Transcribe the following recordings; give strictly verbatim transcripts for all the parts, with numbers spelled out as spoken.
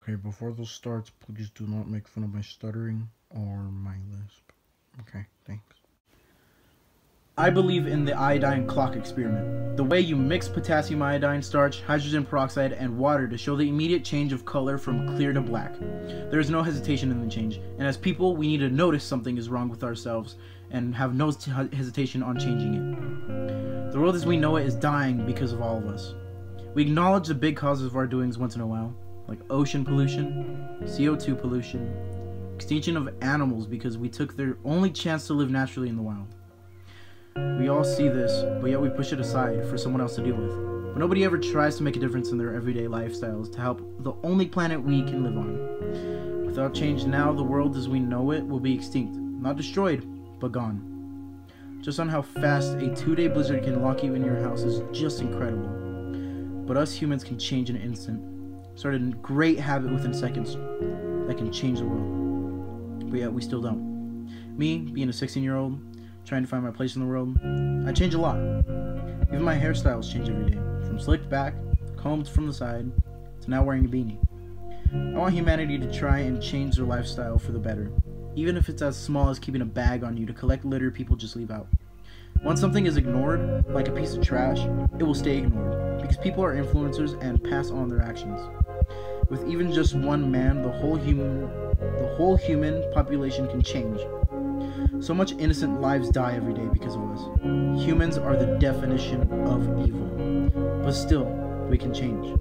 Okay, before this starts, please do not make fun of my stuttering or my lisp. Okay, thanks. I believe in the iodine clock experiment. The way you mix potassium iodine, starch, hydrogen peroxide, and water to show the immediate change of color from clear to black. There is no hesitation in the change, and as people, we need to notice something is wrong with ourselves and have no hesitation on changing it. The world as we know it is dying because of all of us. We acknowledge the big causes of our doings once in a while, like ocean pollution, C O two pollution, extinction of animals because we took their only chance to live naturally in the wild. We all see this, but yet we push it aside for someone else to deal with. But nobody ever tries to make a difference in their everyday lifestyles to help the only planet we can live on. Without change now, the world as we know it will be extinct. Not destroyed, but gone. Just on how fast a two-day blizzard can lock you in your house is just incredible. But us humans can change in an instant. Start a great habit within seconds that can change the world. But yet we still don't. Me, being a sixteen-year-old, trying to find my place in the world, I change a lot. Even my hairstyles change every day, from slicked back, combed from the side, to now wearing a beanie. I want humanity to try and change their lifestyle for the better, even if it's as small as keeping a bag on you to collect litter people just leave out. Once something is ignored, like a piece of trash, it will stay ignored, because people are influencers and pass on their actions. With even just one man, the whole human, the whole human population can change. So much innocent lives die every day because of us. Humans are the definition of evil. But still, we can change.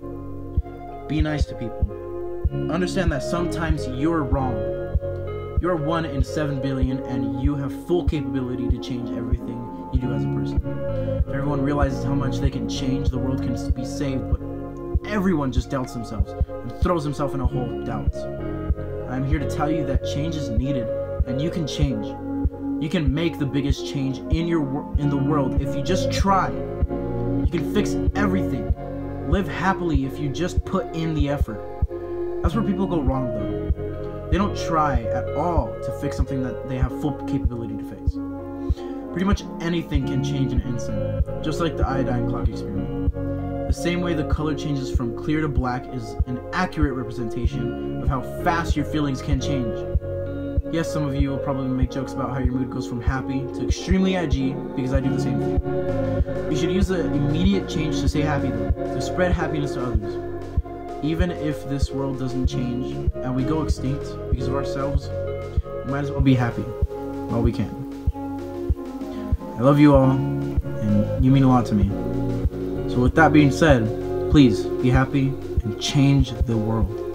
Be nice to people. Understand that sometimes you're wrong. You're one in seven billion and you have full capability to change everything you do as a person. If everyone realizes how much they can change, the world can be saved, but everyone just doubts themselves and throws himself in a hole of doubts. I'm here to tell you that change is needed and you can change. You can make the biggest change in your in the world if you just try. You can fix everything. Live happily if you just put in the effort. That's where people go wrong though. They don't try at all to fix something that they have full capability to fix. Pretty much anything can change in an instant, just like the iodine clock experiment. The same way the color changes from clear to black is an accurate representation of how fast your feelings can change. Yes, some of you will probably make jokes about how your mood goes from happy to extremely edgy, because I do the same thing. You should use the immediate change to stay happy though, to spread happiness to others. Even if this world doesn't change and we go extinct because of ourselves, we might as well be happy while we can. I love you all, and you mean a lot to me. So with that being said, please be happy and change the world.